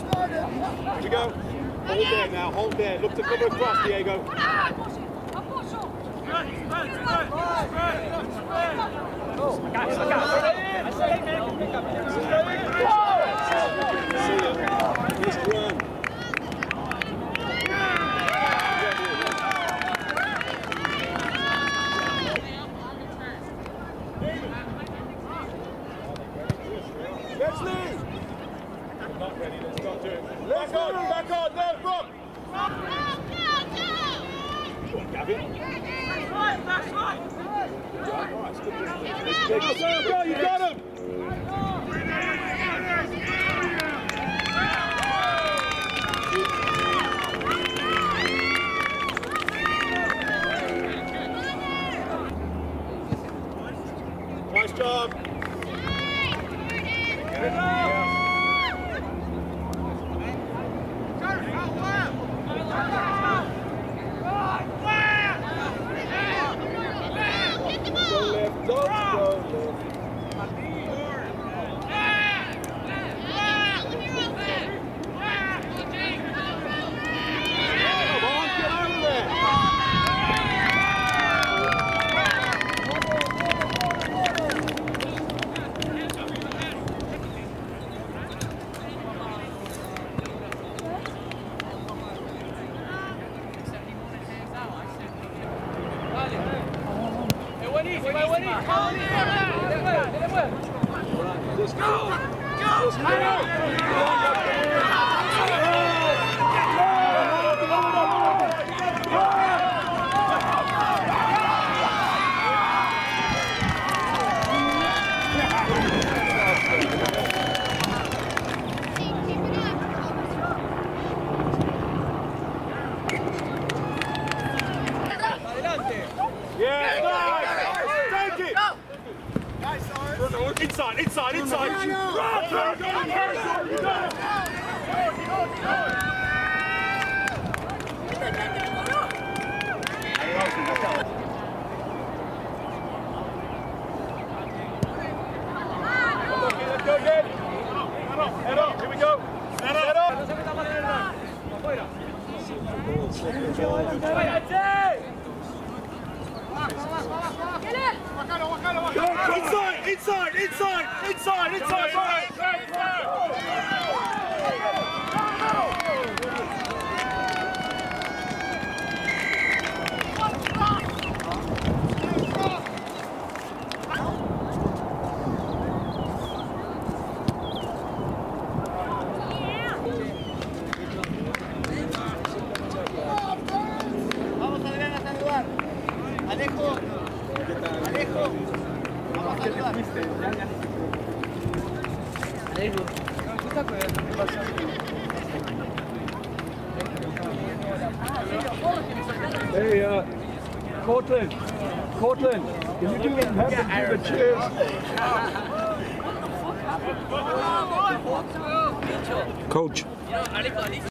we go. Hold there now, hold there. Look to cover across, Diego. Not ready, let's go do it. Back on, no, Rob! Go on, Gavin. That's right! Go, you got him! Nice job! Inside! Let's go again! Head up, here we go! Head up! Inside! Vamos Adrián a saludar. Alejo. Vamos a saludar. Alejo. Hey, Cortland, can you do the cheers? Coach.